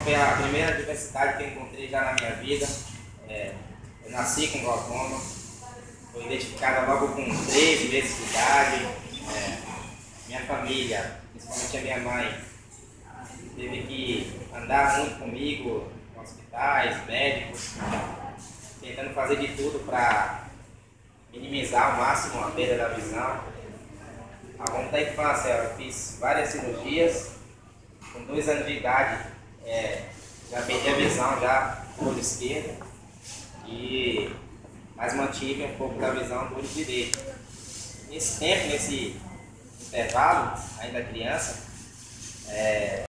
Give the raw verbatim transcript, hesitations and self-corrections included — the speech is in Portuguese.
foi a primeira adversidade que eu encontrei já na minha vida. É, eu nasci com glaucoma, foi identificada logo com três meses de idade. É, minha família, principalmente a minha mãe, teve que andar muito comigo em hospitais, médicos, tentando fazer de tudo para minimizar ao máximo a perda da visão. Ao longo da infância eu fiz várias cirurgias. Com dois anos de idade é, já perdi a visão já do olho esquerdo, e, mas mantive um pouco da visão do olho direito. Nesse tempo, nesse intervalo, ainda criança, é,